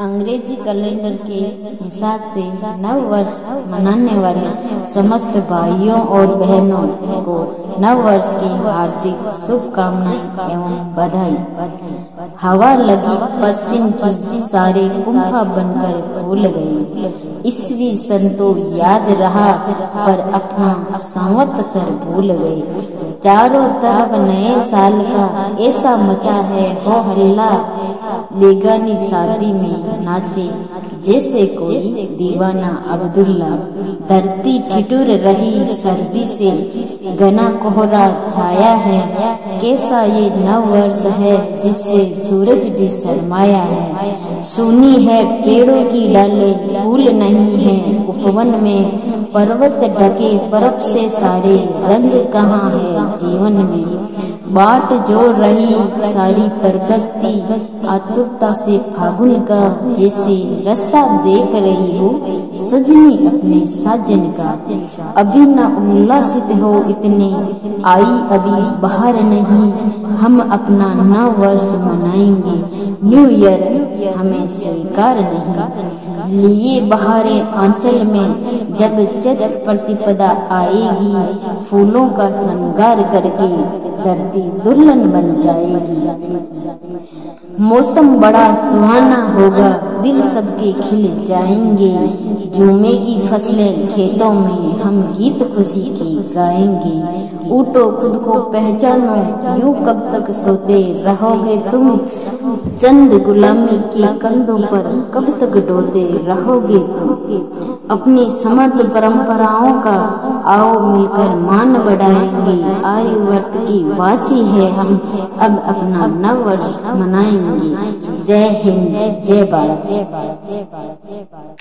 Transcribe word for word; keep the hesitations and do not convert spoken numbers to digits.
अंग्रेजी कैलेंडर के हिसाब से नव वर्ष मनाने वाले समस्त भाइयों और बहनों को नव वर्ष की हार्दिक शुभकामनाएं एवं बधाई। हवा लगी पश्चिम की, सारे कुंभा बनकर फूल गई। ईस्वी सन तो याद रहा पर अपना संवत्सर भूल गए। चारों तरफ नए साल का ऐसा मचा है हो हल्ला, बेगानी शादी में नाचे जैसे कोई दीवाना अब्दुल्ला। धरती ठिठुर रही सर्दी से, घना कोहरा छाया है। कैसा ये नव वर्ष है जिससे सूरज भी शर्माया है। सुनी है पेड़ों की डालें, फूल नहीं है उपवन में। पर्वत ढके बर्फ से सारे, रंग कहाँ है जीवन में। बाट जो रही सारी प्रकृति आतुरता से फागुन का, जैसे रास्ता देख रही हो सजनी अपने साजन का। अभी न उल्लासित हो इतने, आई अभी बाहर नहीं। हम अपना नव वर्ष मनाएंगे, न्यू ईयर हमें स्वीकार नहीं। लिए बहारे आंचल में जब चैत्र प्रतिपदा आएगी, फूलों का श्रृंगार करके धरती दुल्हन बन जाएगी। मौसम बड़ा सुहाना होगा, दिल सबके खिल जाएंगे। झूमेगी फसलें खेतों में, हम गीत खुशी की गाएंगे। उठो खुद को पहचानो, यूं कब तक सोते रहोगे तुम। चंद गुलामी के कंधों पर कब तक डोते रहोगे तुम। अपनी समर्थ परंपराओं का आओ मिलकर मान बढ़ाएंगे। आर्यवर्त की वासी है हम, अब अपना नव वर्ष मनाएंगे। जय हिंद, जय भारत।